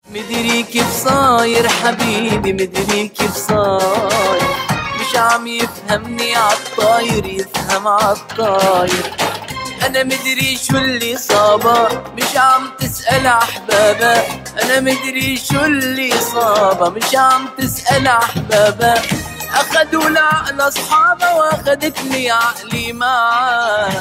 مدري كيف صاير حبيبي، مدري كيف صاير، مش عم يفهمني عالطاير، يفهم عالطاير. انا مدري شو اللي صابه، مش عم تسأل احبابه. انا مدري شو اللي صابه، مش عم تسأل احبابه. اخدوا العقل اصحابه واخدتني عقلي معاه.